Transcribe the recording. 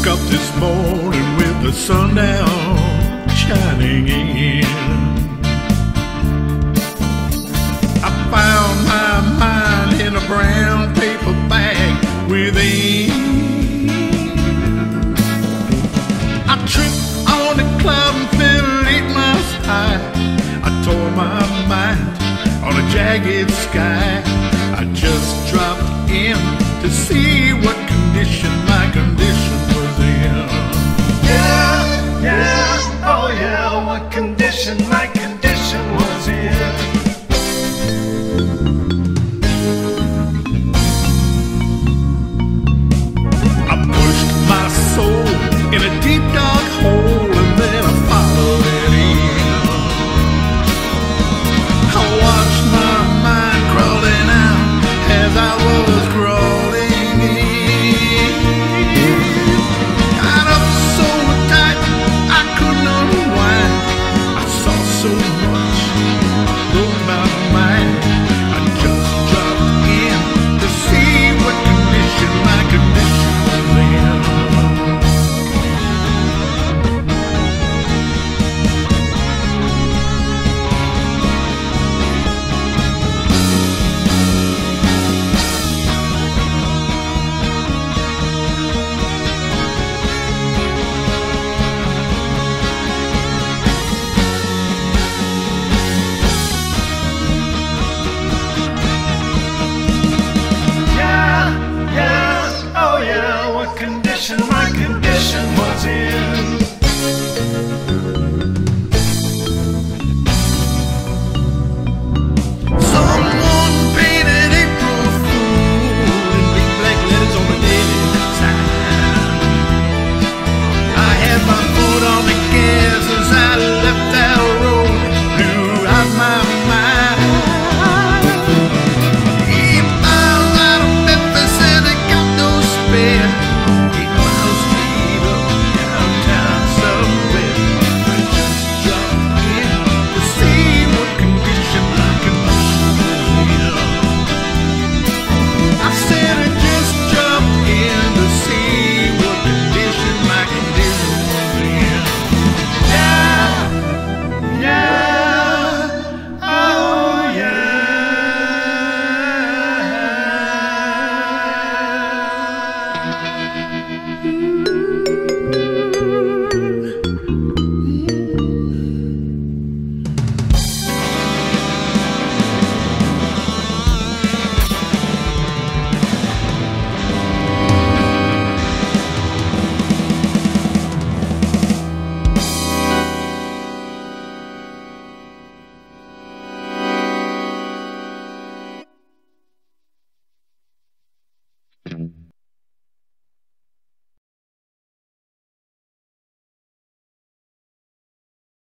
up this morning with the sun down shining in. I found my mind in a brown paper bag within. I tripped on a cloud and fell 8 miles high. I tore my mind on a jagged sky. I just dropped in to see